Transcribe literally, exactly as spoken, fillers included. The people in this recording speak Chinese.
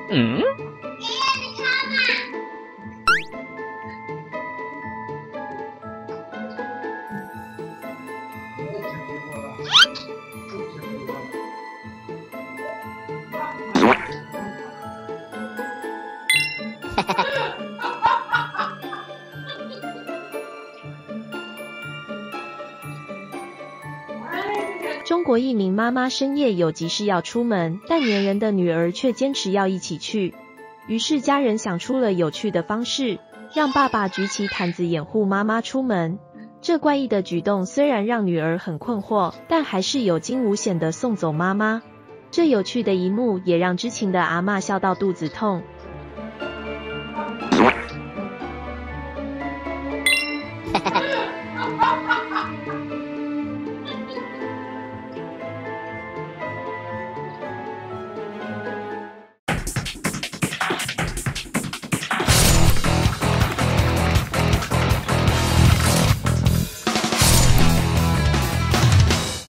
嗯。 中国一名妈妈深夜有急事要出门，但粘人的女儿却坚持要一起去。于是家人想出了有趣的方式，让爸爸举起毯子掩护妈妈出门。这怪异的举动虽然让女儿很困惑，但还是有惊无险地送走妈妈。这有趣的一幕也让知情的阿嬷笑到肚子痛，